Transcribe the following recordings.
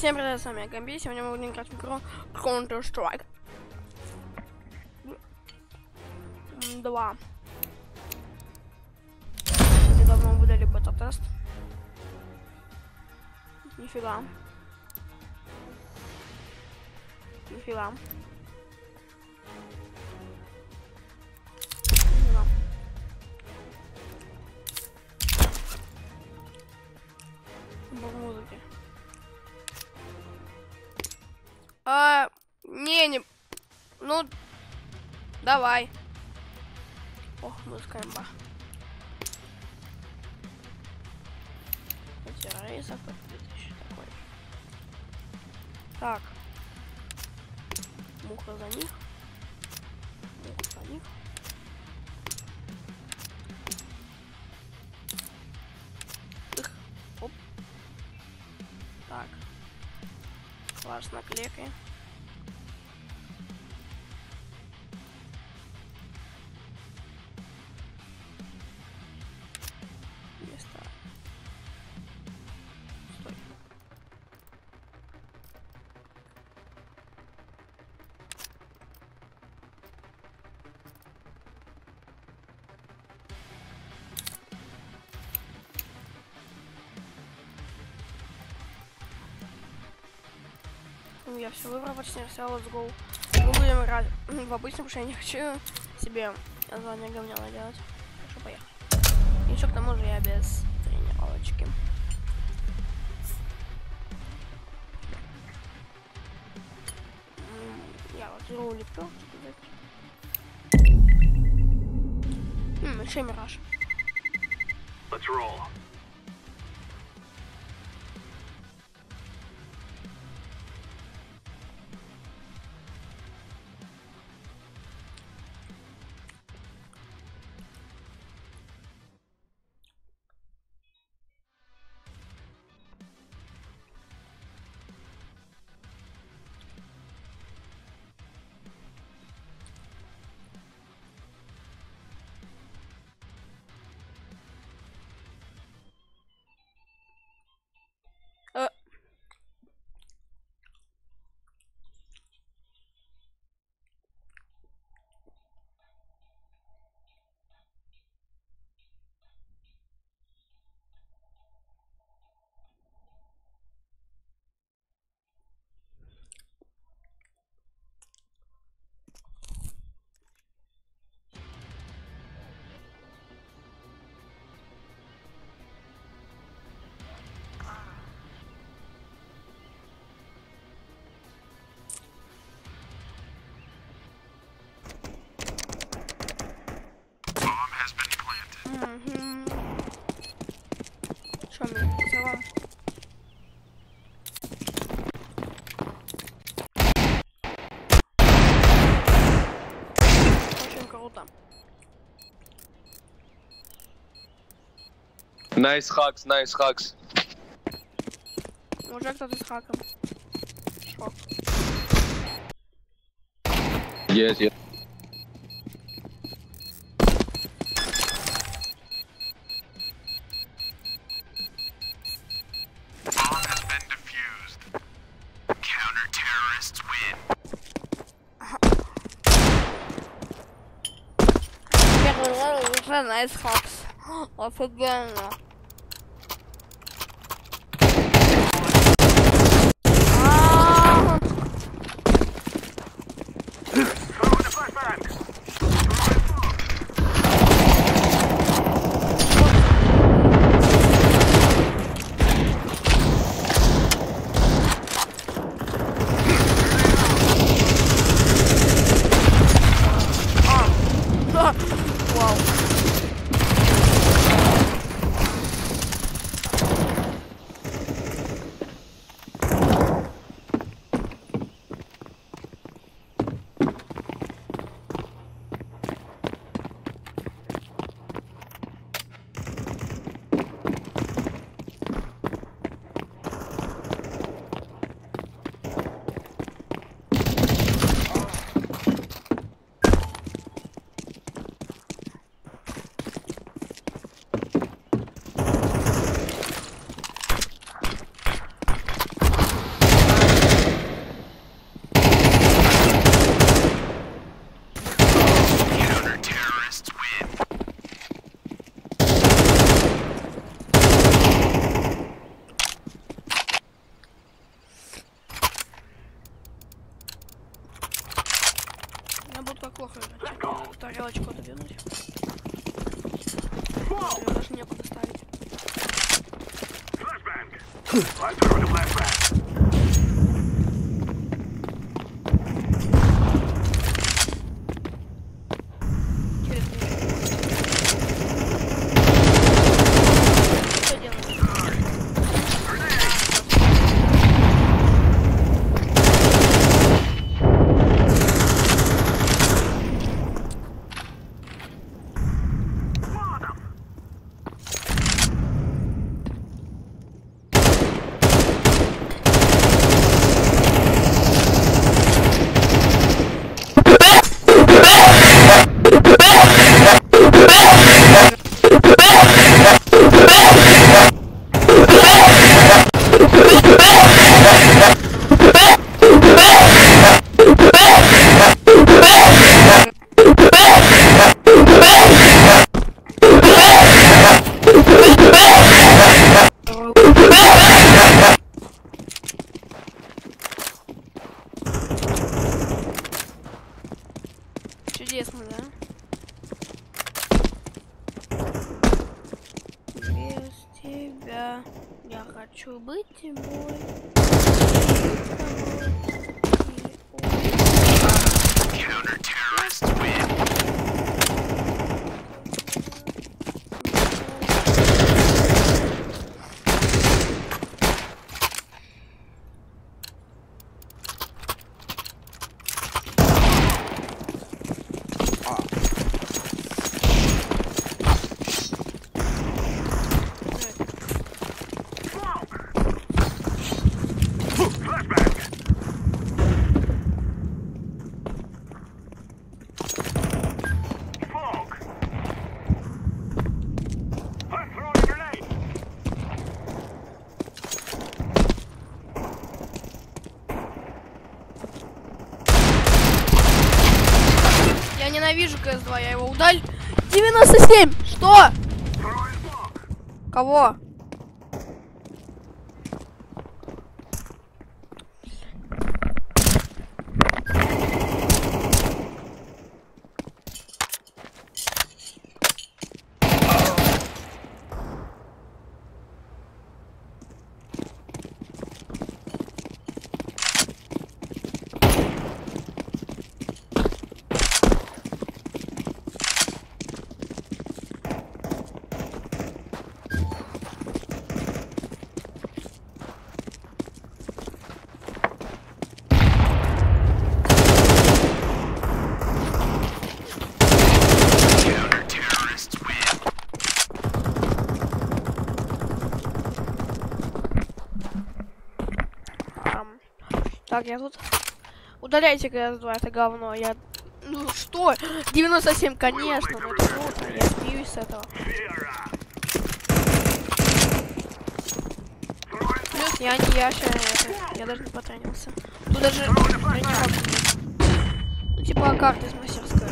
Всем привет, с вами Гамби. Сегодня мы будем играть в игру Counter-Strike 2. Недавно выдали бета-тест. Нифига. Нифига. Без музыки. Не. Ну, давай. Ох, музыка имба. Террористов еще такой. Так. Муха за них. Муха за них. Их. Оп. Так. Класс с наклейкой. Я все выбрал, почти все, let's go. Мы будем играть в обычном, потому что я не хочу себе название говняно делать. Хорошо, поехали. И еще к тому же я без тренировочки. Я вот игру леплю, еще мираж. Let's roll. Что мне взяла? Очень круто. Nice hacks, nice hacks. Уже кто-то с хаком. Шок. Yes. Nice hacks. Офигенно. Вау. стрелочку отодвинуть. Её даже некуда ставить. Через что делаешь? Чудесно, да? Без тебя я хочу быть тобой. Counter-terrorists win. Я ненавижу КС2, я его удалил. 97! Что? Кого? Так, я тут... Удаляйте КС2, это говно. Я... Ну что? 97, конечно, но это круто. Я смеюсь с этого. Плюс я не я даже не потратился. Тут даже тренировок нет. Ну типа карта из мастерской.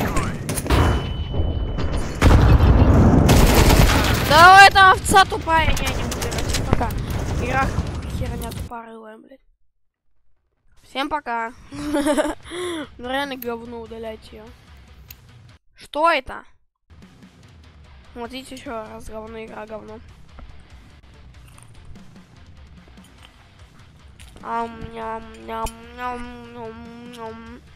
Да это овца тупая, не буду играть. Пока. Игра херня тупорылая, блядь. Всем пока. Ну реально говно, удаляйте ее. Что это? Вот видите, еще раз говно, игра говно. Ням-ням-ням-ням-ням.